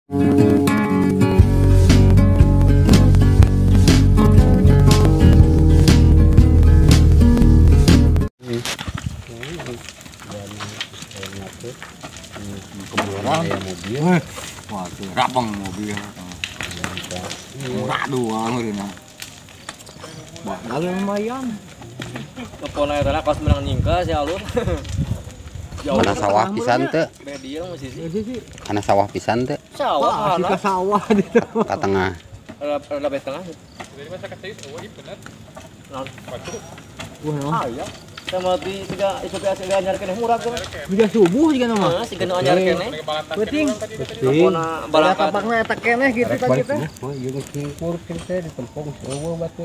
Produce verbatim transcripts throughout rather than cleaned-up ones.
mobil, wah tuh rabang mobil, murah doang ini. Bakal lumayan. Kepona eta kos menang nyingka si alur. Mana sawah pisan teh? Dia masih sih. Mana sawah pisan teh? Sawah, Kita sawah di Ka tengah. Ada bet tengah. Dari masa kata itu, wah benar. Non. Batu. Wah, Ah ya. Sama di tiga isu biasa ga anyar keneh murah kan. udah subuh juga nama. Heeh, siga nu anyar keneh. Penting. Kepona balak Tapakna eta keneh gitu tadi teh. Oh, ieu cingkur teh di tempong eueuh batu.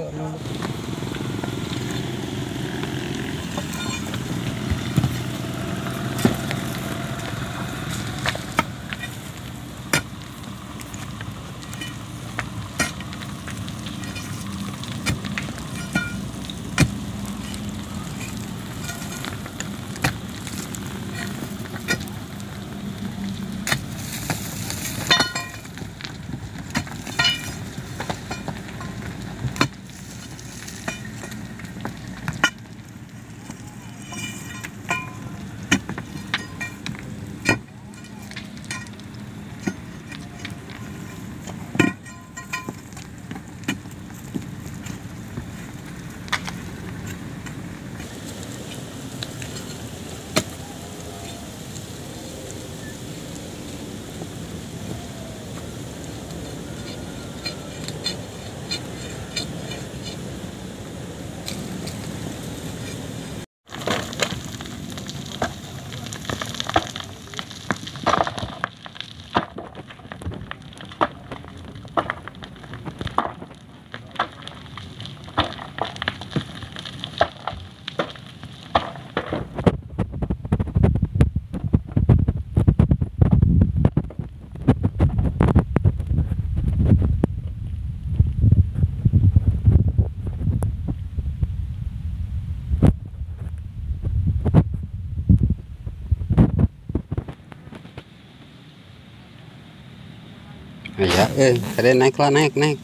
Ya, eh, kalian naik lah, naik, naik.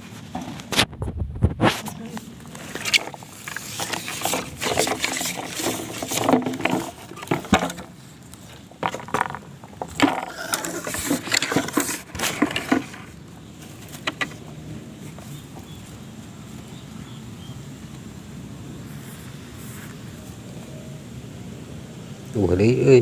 Tuh, đi ơi.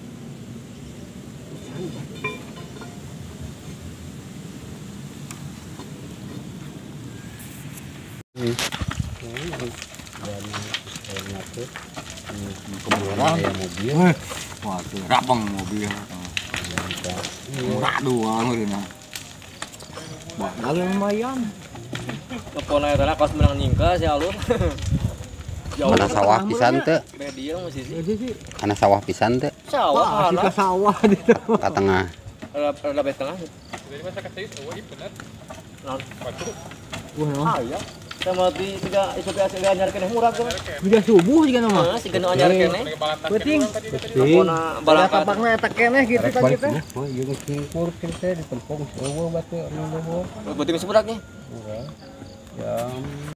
Mobil, Wah tuh rabang mobil. Murah doang ini. bakal lumayan. Kepona eta kos menang nyingka si alur. Mana sawah pisan teh? Dia masih sih. Mana sawah pisan teh? Sawah, Kita sawah di Ka tengah. ada bet tengah. Dari masa kata itu, wah benar. Non. Batu. Wah, Ah ya. Sama di tiga isu biasa ga anyar keneh murah kan. udah subuh juga nama. Heeh, siga nu anyar keneh. Penting. Kepona balak Tapakna eta keneh gitu tadi teh. Oh, ieu cingkur teh di tempong eueuh batu anu luhur. Berarti masih budak nih. Jam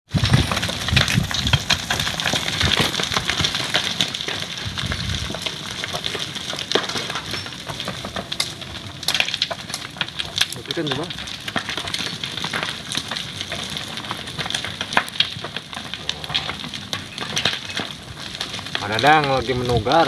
Kan coba. Mana dang lagi menugar.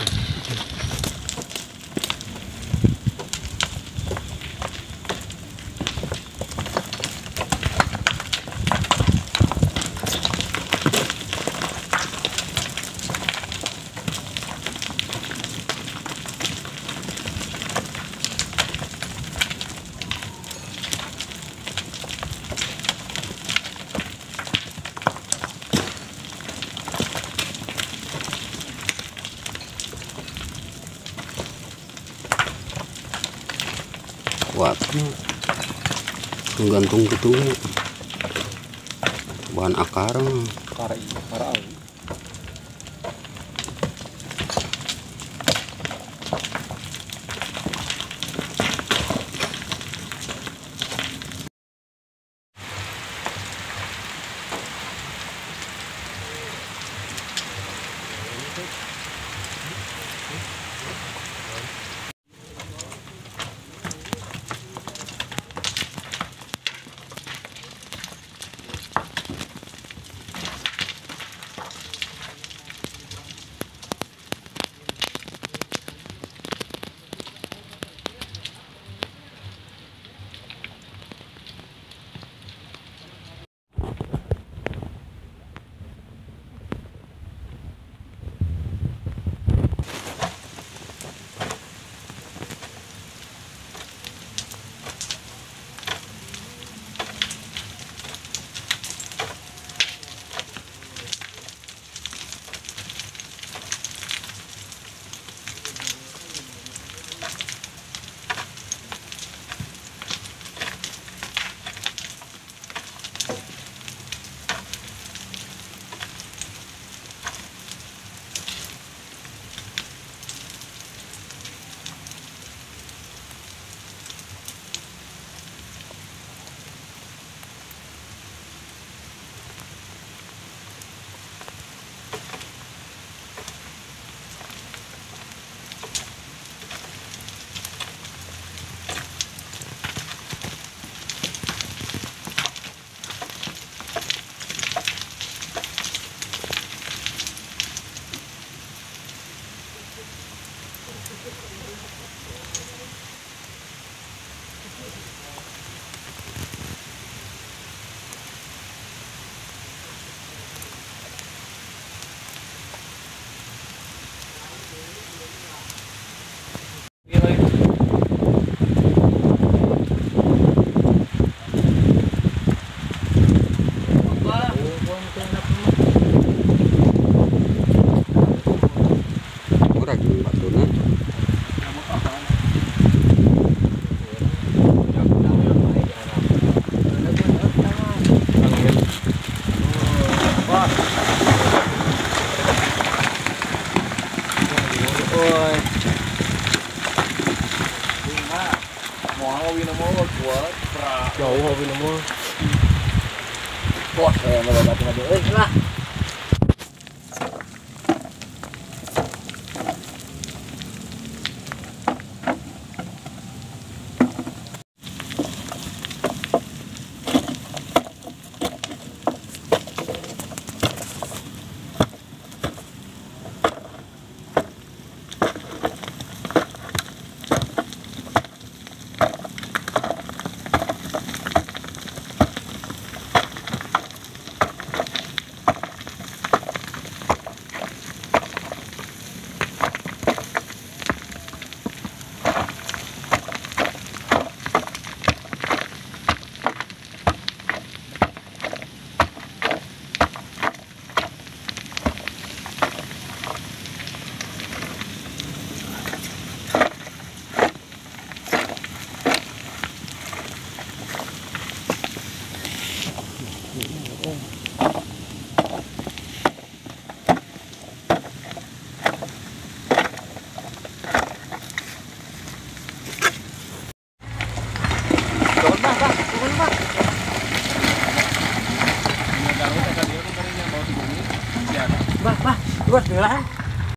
kuat gantung gitu bahan akar Para iya, para au. kuat, berat. Jauh hobi nama. Bos, saya mau baca lagi. Eh, lah. Bah, bah, luas belah.